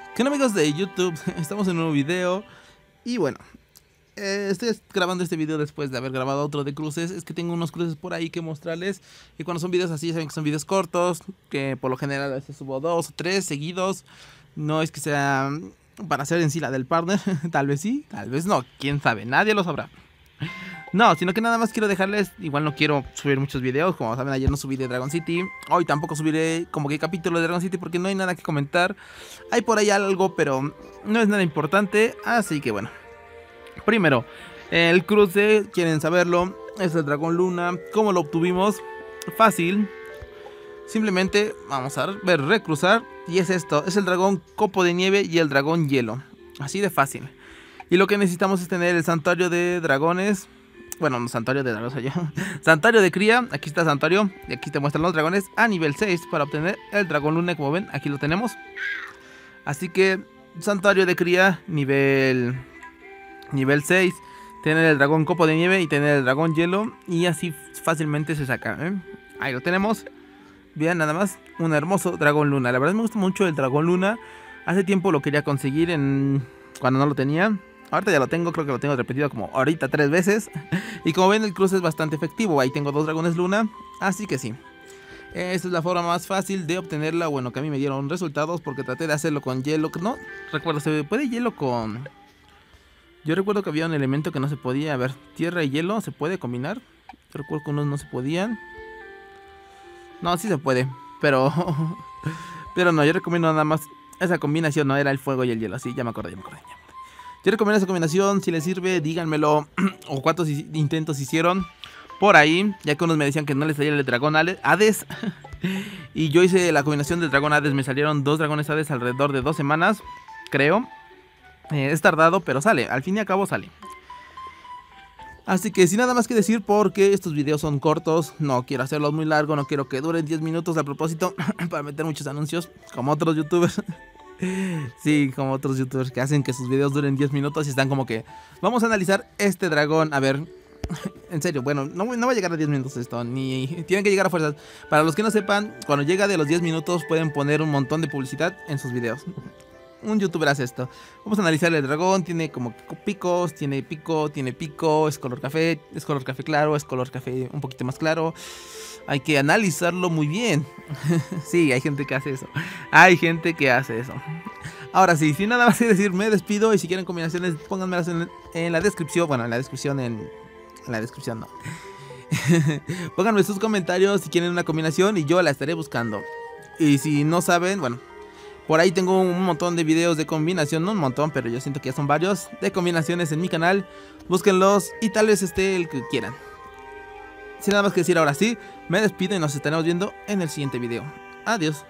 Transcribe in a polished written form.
¿Qué onda, amigos de YouTube? Estamos en un nuevo video. Y bueno, estoy grabando este video después de haber grabado otro de cruces. Es que tengo unos cruces por ahí que mostrarles. Y cuando son videos así, ya saben que son videos cortos, que por lo general a veces subo 2 o 3 seguidos. No es que sea para hacer en sí la del partner. Tal vez sí, tal vez no, quién sabe, nadie lo sabrá. No, sino que nada más quiero dejarles, igual no quiero subir muchos videos, como saben ayer no subí de Dragon City, hoy tampoco subiré como que capítulo de Dragon City porque no hay nada que comentar. Hay por ahí algo, pero no es nada importante, así que bueno. Primero, el cruce, quieren saberlo, es el Dragón Luna. ¿Cómo lo obtuvimos? Fácil, simplemente vamos a ver, recruzar, y es esto, es el dragón copo de nieve y el dragón hielo, así de fácil. Y lo que necesitamos es tener el santuario de dragones. Bueno, no, santuario de dragones soy yo. Santuario de cría, aquí está santuario. Y aquí te muestran los dragones a nivel 6 para obtener el dragón luna, como ven, aquí lo tenemos. Así que, santuario de cría, nivel 6. Tener el dragón copo de nieve y tener el dragón hielo. Y así fácilmente se saca, ¿eh? Ahí lo tenemos. Vean nada más, un hermoso dragón luna. La verdad me gusta mucho el dragón luna. Hace tiempo lo quería conseguir cuando no lo tenía. Ahorita ya lo tengo, creo que lo tengo repetido como ahorita 3 veces. Y como ven, el cruce es bastante efectivo. Ahí tengo 2 dragones luna, así que sí. Esta es la forma más fácil de obtenerla. Bueno, que a mí me dieron resultados porque traté de hacerlo con hielo. No recuerdo, ¿se puede hielo con...? Yo recuerdo que había un elemento que no se podía. A ver, tierra y hielo, ¿se puede combinar? Yo recuerdo que unos no se podían. No, sí se puede, pero... pero no, yo recomiendo nada más esa combinación. No, era el fuego y el hielo, sí, ya me acordé. Yo recomiendo esa combinación, si les sirve, díganmelo. O cuántos intentos hicieron por ahí, ya que unos me decían que no les salía el dragón Hades. Y yo hice la combinación del dragón Hades, me salieron 2 dragones Hades alrededor de 2 semanas, creo. Es tardado, pero sale, al fin y al cabo sale. Así que sin nada más que decir, porque estos videos son cortos, no quiero hacerlos muy largos, no quiero que duren 10 minutos a propósito, para meter muchos anuncios, como otros youtubers. Sí, como otros youtubers que hacen que sus videos duren 10 minutos y están como que vamos a analizar este dragón, a ver. En serio, bueno, no va a llegar a 10 minutos esto, ni tienen que llegar a fuerzas. Para los que no sepan, cuando llega de los 10 minutos pueden poner un montón de publicidad en sus videos. Un youtuber hace esto. Vamos a analizar el dragón, tiene como picos, tiene pico, es color café claro, es color café un poquito más claro. Hay que analizarlo muy bien. Sí, hay gente que hace eso. Hay gente que hace eso. Ahora sí, sin nada más que decir, me despido. Y si quieren combinaciones, pónganmelas en la descripción. Bueno, en la descripción, en la descripción no. Pónganme sus comentarios si quieren una combinación y yo la estaré buscando. Y si no saben, bueno, por ahí tengo un montón de videos de combinación, no un montón, pero yo siento que ya son varios de combinaciones en mi canal. Búsquenlos y tal vez esté el que quieran. Sin nada más que decir, ahora sí, me despido y nos estaremos viendo en el siguiente video. Adiós.